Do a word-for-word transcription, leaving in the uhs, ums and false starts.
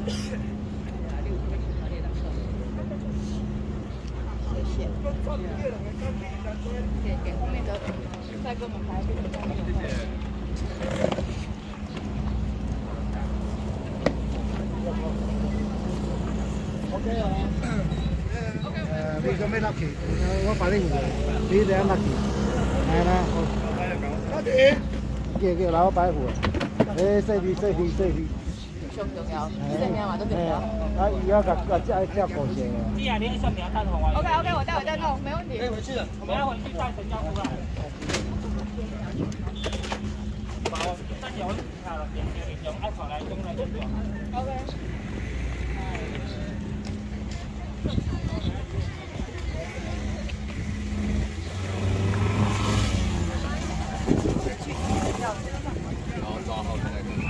谢谢。给给后面的再给我们排这个。OK 啊。誒，你做咩 lucky？我擺呢條，你哋 lucky。係啦，好。多謝。叫叫老擺戶。誒，細啲細啲細啲。上重要，這名嘛都重要。啊，而家個個這這過程。既然你上面要帶紅丸。OK OK， 我待會再弄，沒問題。可以回去了，我們要回去帶神交出來。好，大家我看了，點點用愛草來用來用掉。OK。然後抓好那個。